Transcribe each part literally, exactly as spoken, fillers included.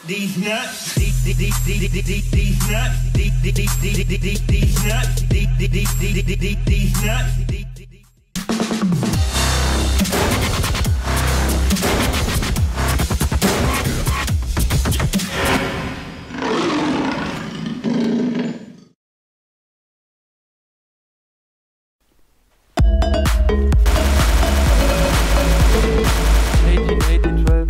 These nuts, these these these these these nuts, these these these these these nuts, these these these these nuts. eighteen, eighteen, twelve.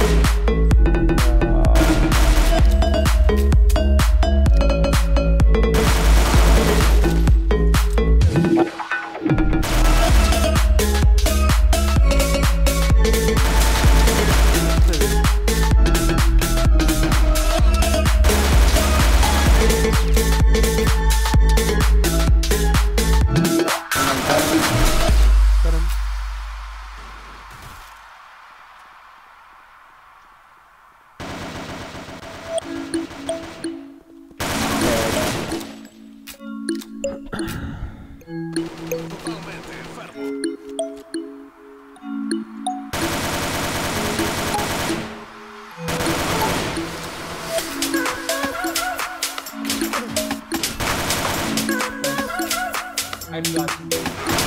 I got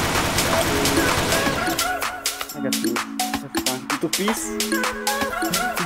I got two. That's fine. Two piece.